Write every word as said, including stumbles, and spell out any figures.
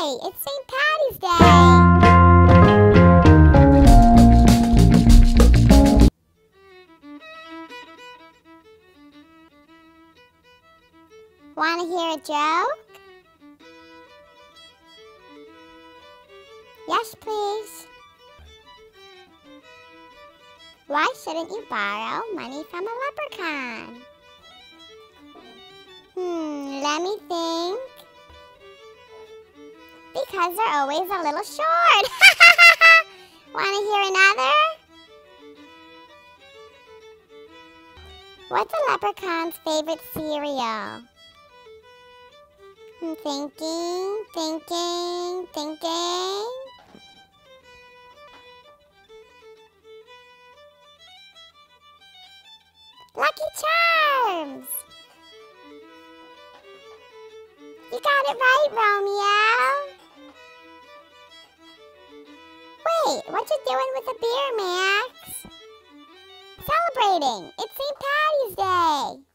Hey, it's Saint Paddy's Day! Want to hear a joke? Yes, please. Why shouldn't you borrow money from a leprechaun? Hmm, let me think. Because they're always a little short. Want to hear another? What's a leprechaun's favorite cereal? I'm thinking, thinking, thinking. Lucky Charms! You got it right, Romeo. Wait, what you doing with the beer, Max? Celebrating! It's Saint Paddy's Day!